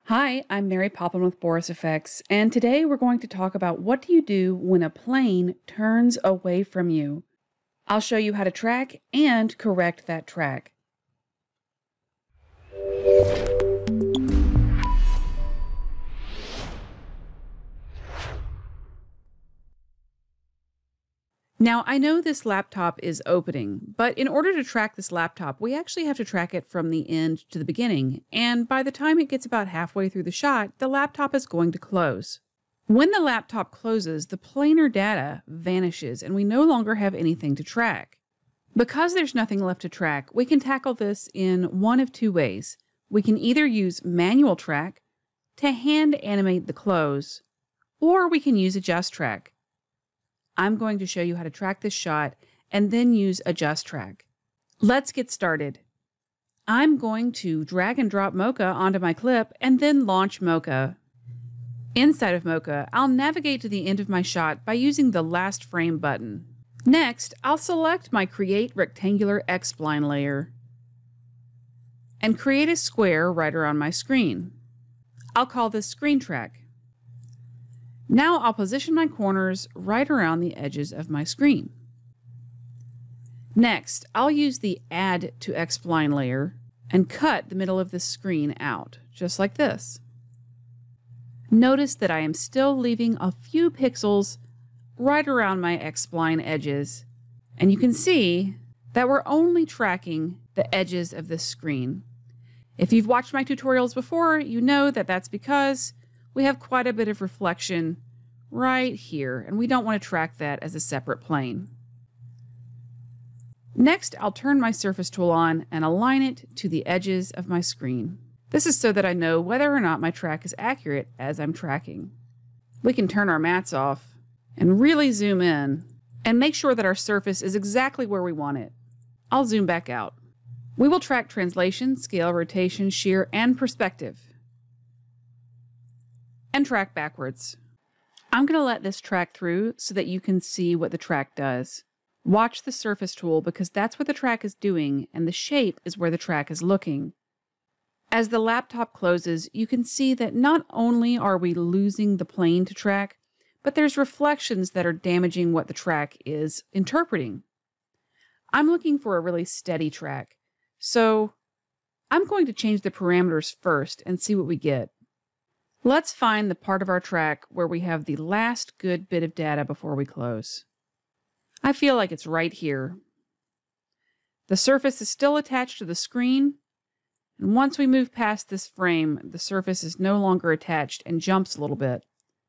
Hi, I'm Mary Poplin with Boris Effects, and today we're going to talk about what do you do when a plane turns away from you. I'll show you how to track and correct that track. Now, I know this laptop is opening, but in order to track this laptop, we actually have to track it from the end to the beginning, and by the time it gets about halfway through the shot, the laptop is going to close. When the laptop closes, the planar data vanishes and we no longer have anything to track. Because there's nothing left to track, we can tackle this in one of two ways. We can either use manual track to hand animate the close, or we can use AdjustTrack. I'm going to show you how to track this shot and then use AdjustTrack. Let's get started. I'm going to drag and drop Mocha onto my clip and then launch Mocha. Inside of Mocha, I'll navigate to the end of my shot by using the last frame button. Next, I'll select my Create Rectangular X-Spline layer and create a square right around my screen. I'll call this Screen Track. Now I'll position my corners right around the edges of my screen. Next, I'll use the Add to X-Spline layer and cut the middle of the screen out, just like this. Notice that I am still leaving a few pixels right around my X-Spline edges, and you can see that we're only tracking the edges of this screen. If you've watched my tutorials before, you know that that's because we have quite a bit of reflection right here, and we don't want to track that as a separate plane. Next, I'll turn my surface tool on and align it to the edges of my screen. This is so that I know whether or not my track is accurate as I'm tracking. We can turn our mats off and really zoom in and make sure that our surface is exactly where we want it. I'll zoom back out. We will track translation, scale, rotation, shear, and perspective. And track backwards. I'm going to let this track through so that you can see what the track does. Watch the surface tool because that's what the track is doing and the shape is where the track is looking. As the laptop closes, you can see that not only are we losing the plane to track, but there's reflections that are damaging what the track is interpreting. I'm looking for a really steady track, so I'm going to change the parameters first and see what we get. Let's find the part of our track where we have the last good bit of data before we close. I feel like it's right here. The surface is still attached to the screen, and once we move past this frame, the surface is no longer attached and jumps a little bit.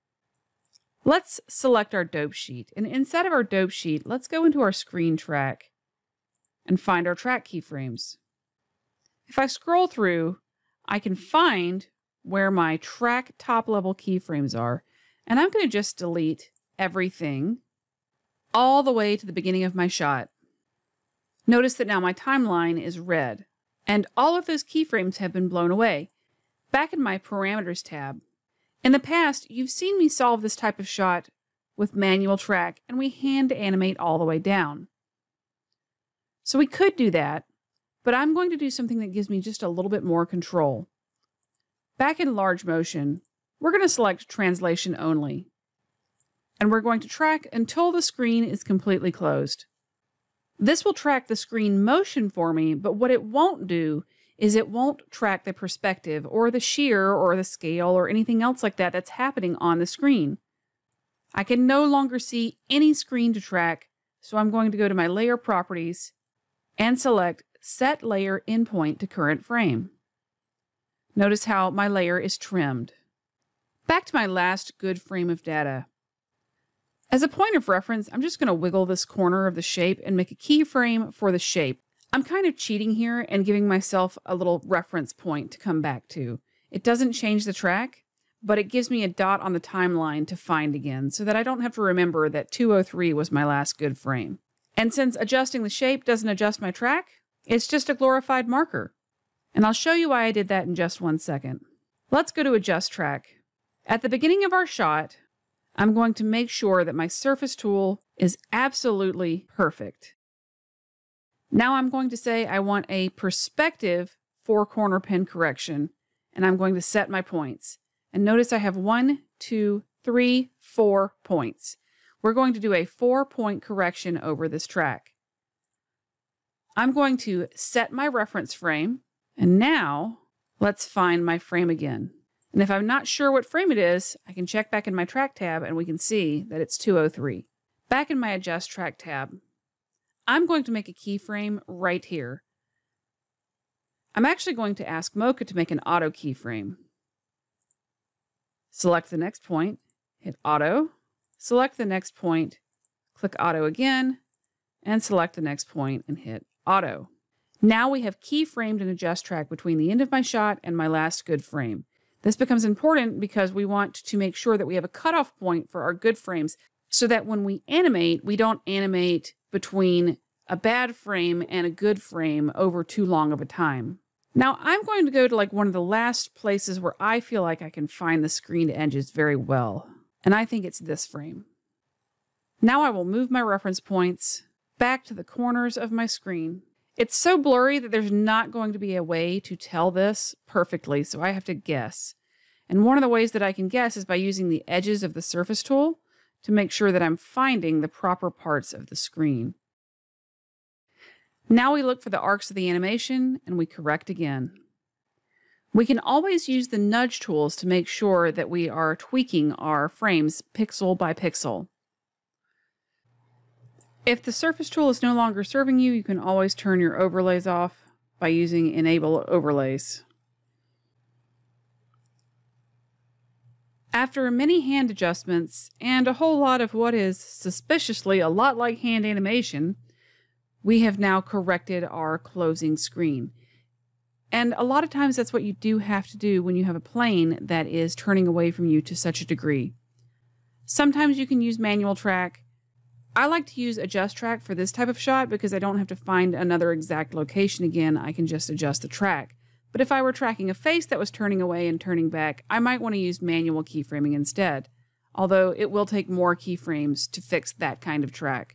Let's select our dope sheet, and inside of our dope sheet, let's go into our screen track and find our track keyframes. If I scroll through, I can find where my track top level keyframes are, and I'm going to just delete everything all the way to the beginning of my shot. Notice that now my timeline is red, and all of those keyframes have been blown away. Back in my Parameters tab, in the past, you've seen me solve this type of shot with manual track, and we hand animate all the way down. So we could do that, but I'm going to do something that gives me just a little bit more control. Back in large motion, we're going to select translation only, and we're going to track until the screen is completely closed. This will track the screen motion for me, but what it won't do is it won't track the perspective or the shear or the scale or anything else like that that's happening on the screen. I can no longer see any screen to track, so I'm going to go to my layer properties and select Set Layer Endpoint to Current Frame. Notice how my layer is trimmed. Back to my last good frame of data. As a point of reference, I'm just going to wiggle this corner of the shape and make a keyframe for the shape. I'm kind of cheating here and giving myself a little reference point to come back to. It doesn't change the track, but it gives me a dot on the timeline to find again so that I don't have to remember that 203 was my last good frame. And since adjusting the shape doesn't adjust my track, it's just a glorified marker. And I'll show you why I did that in just 1 second. Let's go to AdjustTrack. At the beginning of our shot, I'm going to make sure that my surface tool is absolutely perfect. Now I'm going to say I want a perspective 4-corner pin correction, and I'm going to set my points. And notice I have 1, 2, 3, 4 points. We're going to do a 4-point correction over this track. I'm going to set my reference frame, and now let's find my frame again. And if I'm not sure what frame it is, I can check back in my track tab and we can see that it's 203. Back in my Adjust Track tab, I'm going to make a keyframe right here. I'm actually going to ask Mocha to make an auto keyframe. Select the next point, hit auto, select the next point, click auto again, and select the next point and hit auto. Now we have keyframed an Adjust Track between the end of my shot and my last good frame. This becomes important because we want to make sure that we have a cutoff point for our good frames so that when we animate, we don't animate between a bad frame and a good frame over too long of a time. Now I'm going to go to like one of the last places where I feel like I can find the screened edges very well. And I think it's this frame. Now I will move my reference points back to the corners of my screen. It's so blurry that there's not going to be a way to tell this perfectly, so I have to guess. And one of the ways that I can guess is by using the edges of the surface tool to make sure that I'm finding the proper parts of the screen. Now we look for the arcs of the animation and we correct again. We can always use the nudge tools to make sure that we are tweaking our frames pixel by pixel. If the surface tool is no longer serving you, you can always turn your overlays off by using Enable Overlays. After many hand adjustments and a whole lot of what is suspiciously a lot like hand animation, we have now corrected our closing screen. And a lot of times that's what you do have to do when you have a plane that is turning away from you to such a degree. Sometimes you can use manual track. I like to use AdjustTrack for this type of shot because I don't have to find another exact location again. I can just adjust the track. But if I were tracking a face that was turning away and turning back, I might want to use manual keyframing instead, although it will take more keyframes to fix that kind of track.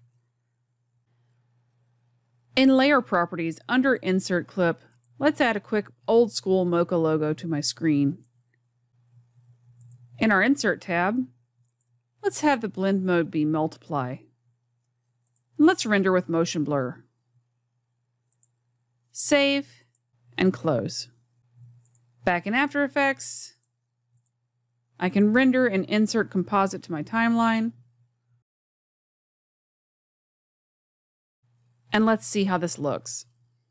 In Layer Properties, under Insert Clip, let's add a quick old school Mocha logo to my screen. In our Insert tab, let's have the blend mode be Multiply. And let's render with Motion Blur. Save and close. Back in After Effects, I can render and insert composite to my timeline. And let's see how this looks.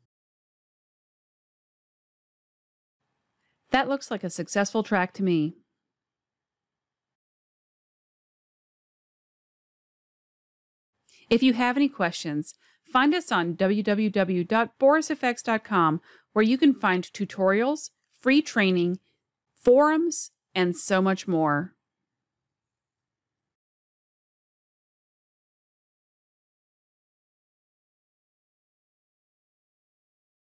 That looks like a successful track to me. If you have any questions, find us on www.borisfx.com, where you can find tutorials, free training, forums, and so much more.